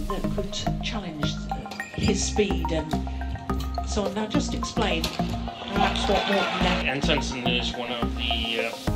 that could challenge his speed and so on. Now just explain perhaps what Morton did. Antonsen is one of the